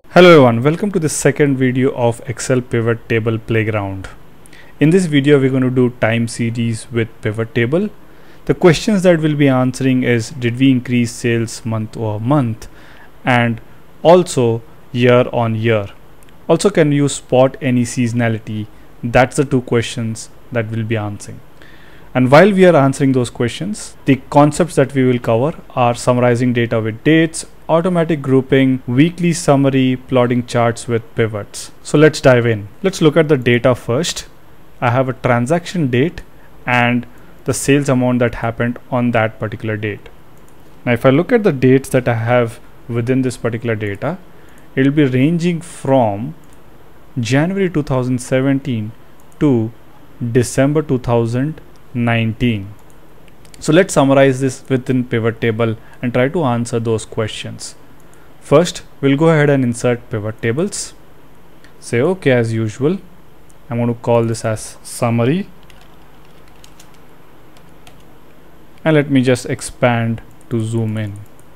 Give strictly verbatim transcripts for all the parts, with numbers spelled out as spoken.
Hello everyone, welcome to the second video of Excel Pivot Table Playground. In this video we're going to do time series with pivot table. The questions that we'll be answering is, did we increase sales month over month, and also year on year. Also, can you spot any seasonality? That's the two questions that we'll be answering. And while we are answering those questions, the concepts that we will cover are summarizing data with dates, automatic grouping, weekly summary, plotting charts with pivots. So let's dive in. Let's look at the data first. I have a transaction date and the sales amount that happened on that particular date. Now if I look at the dates that I have within this particular data, it will be ranging from January two thousand seventeen to December two thousand nineteen. So let's summarize this within pivot table and try to answer those questions. First, we'll go ahead and insert pivot tables. Say okay as usual. I'm going to call this as summary. And let me just expand to zoom in.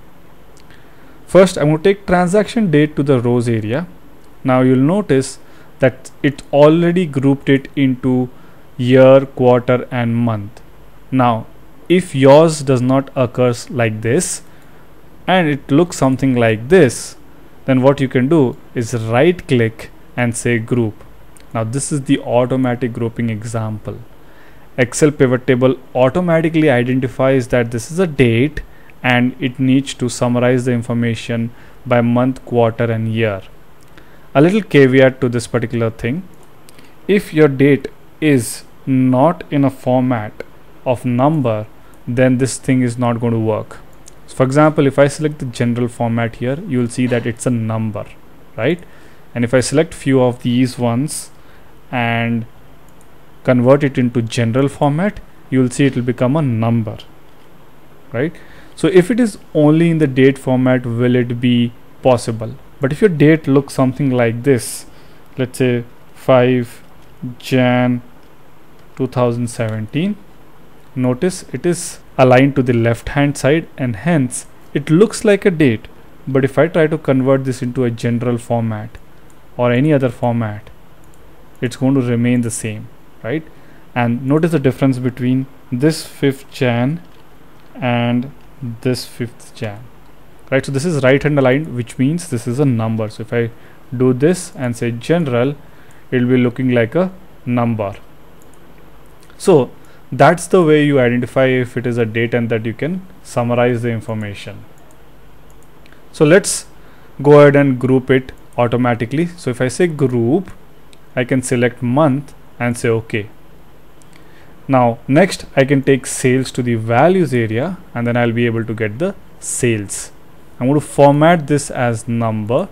First, I'm going to take transaction date to the rows area. Now you'll notice that it already grouped it into year, quarter and month. Now if yours does not occur like this and it looks something like this, then what you can do is right click and say group. Now this is the automatic grouping example. Excel pivot table automatically identifies that this is a date and it needs to summarize the information by month, quarter and year. A little caveat to this particular thing: if your date is not in a format of number, then this thing is not going to work. So for example, if I select the general format here, you will see that it's a number, right? And if I select few of these ones and convert it into general format, you will see it will become a number, right? So if it is only in the date format, will it be possible? But if your date looks something like this, let's say five Jan two thousand seventeen, notice it is aligned to the left hand side and hence it looks like a date. But if I try to convert this into a general format or any other format, it's going to remain the same, right? And notice the difference between this fifth Jan and this fifth Jan, right? So this is right hand aligned, which means this is a number. So if I do this and say general, it will be looking like a number. So that's the way you identify if it is a date and that you can summarize the information. So let's go ahead and group it automatically. So if I say group, I can select month and say okay. Now next I can take sales to the values area and then I'll be able to get the sales. I'm going to format this as number.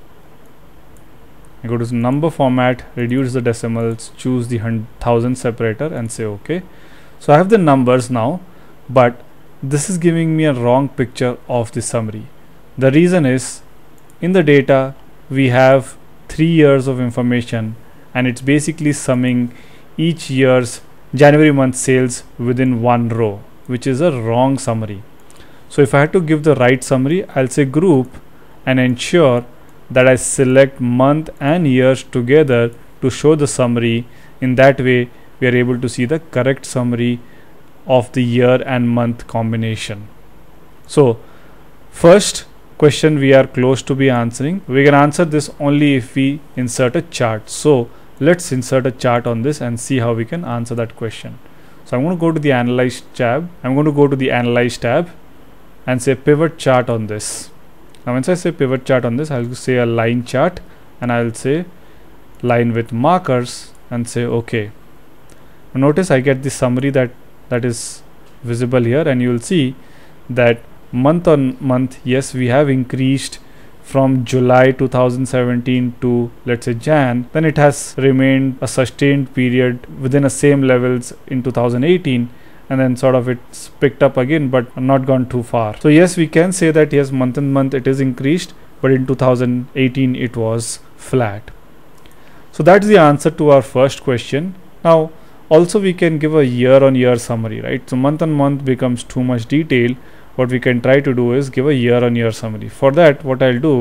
I go to number format, reduce the decimals, choose the thousand separator and say okay. So I have the numbers now, but this is giving me a wrong picture of the summary. The reason is, in the data we have three years of information and it's basically summing each year's January month sales within one row, which is a wrong summary. So if I had to give the right summary, I'll say group and ensure that I select month and years together to show the summary. In that way we are able to see the correct summary of the year and month combination. So first question we are close to be answering. We can answer this only if we insert a chart. So let's insert a chart on this and see how we can answer that question. So I'm going to go to the analyze tab. I'm going to go to the analyze tab and say pivot chart on this. Now once I say pivot chart on this, I'll say a line chart and I'll say line with markers and say okay. Notice I get the summary that that is visible here, and you will see that month on month, yes, we have increased from July two thousand seventeen to let's say Jan. Then it has remained a sustained period within the same levels in two thousand eighteen, and then sort of it's picked up again but not gone too far. So yes, we can say that yes, month on month it is increased, but in two thousand eighteen it was flat. So that's the answer to our first question. Now also we can give a year on year summary, right? So month on month becomes too much detail. What we can try to do is give a year on year summary. For that, what I'll do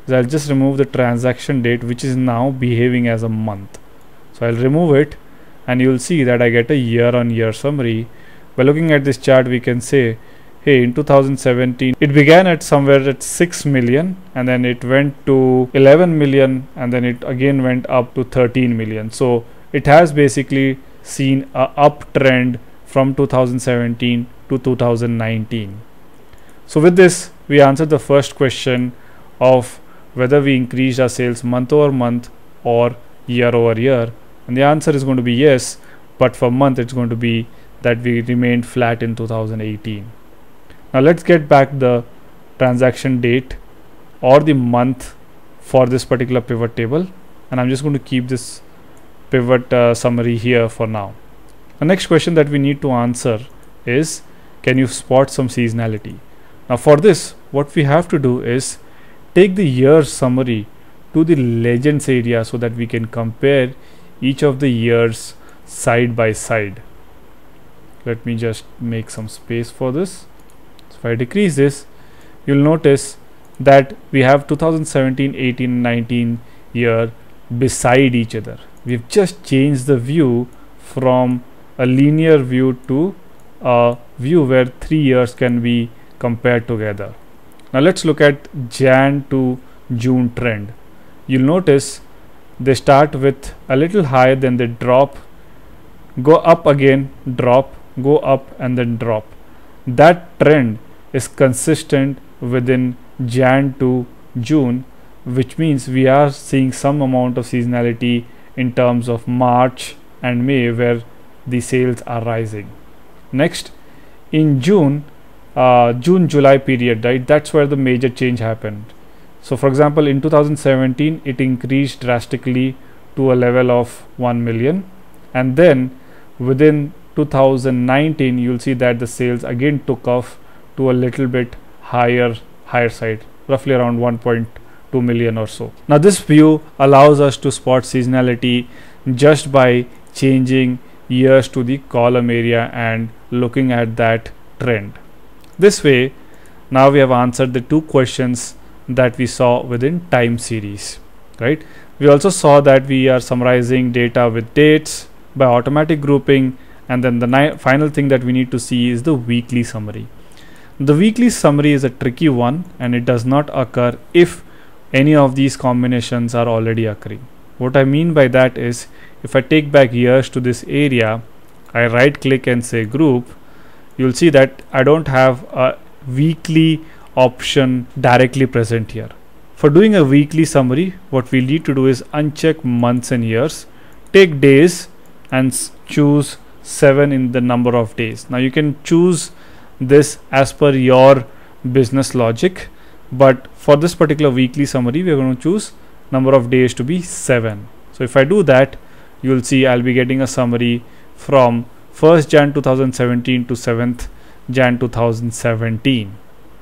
is I'll just remove the transaction date, which is now behaving as a month. So I'll remove it, and you'll see that I get a year on year summary. By looking at this chart, we can say, hey, in two thousand seventeen it began at somewhere at six million, and then it went to eleven million, and then it again went up to thirteen million. So it has basically seen a uptrend from two thousand seventeen to two thousand nineteen. So with this, we answered the first question of whether we increased our sales month over month or year over year, and the answer is going to be yes, but for month it's going to be that we remained flat in two thousand eighteen. Now let's get back the transaction date or the month for this particular pivot table, and I'm just going to keep this pivot uh, summary here for now. The next question that we need to answer is, can you spot some seasonality? Now for this, what we have to do is take the year summary to the legends area so that we can compare each of the years side by side. Let me just make some space for this. So if I decrease this, you'll notice that we have two thousand seventeen, eighteen, nineteen year beside each other. We've just changed the view from a linear view to a view where three years can be compared together. Now let's look at Jan to June trend. You'll notice they start with a little higher, then they drop, go up again, drop, go up, and then drop. That trend is consistent within Jan to June, which means we are seeing some amount of seasonality in terms of March and May, where the sales are rising. Next, in June, uh, June July period, right, that's where the major change happened. So for example, in two thousand seventeen it increased drastically to a level of one million, and then within two thousand nineteen you'll see that the sales again took off to a little bit higher higher side, roughly around one point two million or so. Now this view allows us to spot seasonality just by changing years to the column area and looking at that trend. This way, now we have answered the two questions that we saw within time series, right? We also saw that we are summarizing data with dates by automatic grouping, and then the final thing that we need to see is the weekly summary. The weekly summary is a tricky one, and it does not occur if any of these combinations are already occurring. What I mean by that is, if I take back years to this area, I right click and say group, you'll see that I don't have a weekly option directly present here. For doing a weekly summary, what we need to do is uncheck months and years, take days and choose seven in the number of days. Now you can choose this as per your business logic, but for this particular weekly summary we are going to choose number of days to be seven. So if I do that, you will see I'll be getting a summary from first Jan two thousand seventeen to seventh Jan two thousand seventeen.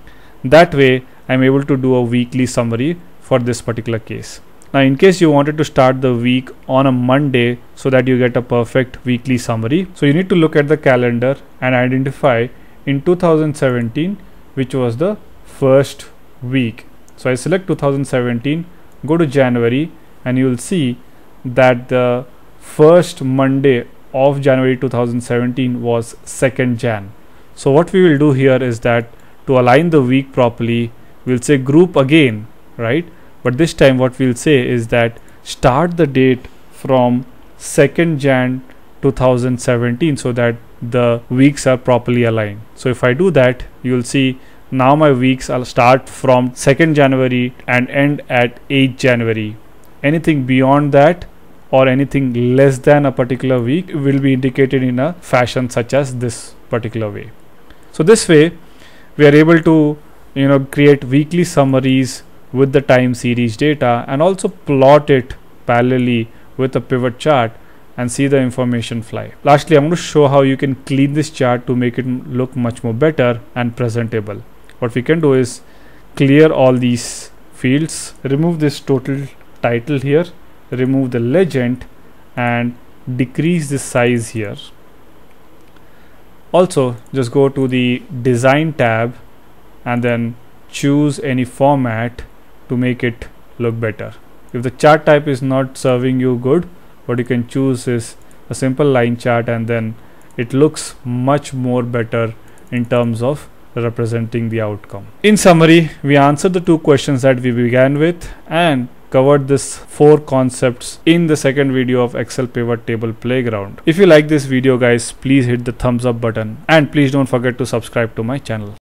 That way I'm able to do a weekly summary for this particular case. Now in case you wanted to start the week on a Monday so that you get a perfect weekly summary, so you need to look at the calendar and identify in two thousand seventeen which was the first week. So I select two thousand seventeen, go to January, and you will see that the first Monday of January two thousand seventeen was second Jan. So what we will do here is that to align the week properly, we'll say group again, right? But this time what we'll say is that start the date from second Jan two thousand seventeen so that the weeks are properly aligned. So if I do that, you'll see now my weeks will start from second January and end at eighth January. Anything beyond that or anything less than a particular week will be indicated in a fashion such as this particular way. So this way we are able to, you know, create weekly summaries with the time series data and also plot it parallelly with a pivot chart and see the information fly. Lastly, I'm going to show how you can clean this chart to make it look much more better and presentable. What we can do is clear all these fields, remove this total title here, remove the legend and decrease the size here. Also just go to the design tab and then choose any format to make it look better. If the chart type is not serving you good, what you can choose is a simple line chart, and then it looks much more better in terms of representing the outcome. In summary, we answered the two questions that we began with and covered this four concepts in the second video of Excel Pivot Table Playground. If you like this video guys, please hit the thumbs up button and please don't forget to subscribe to my channel.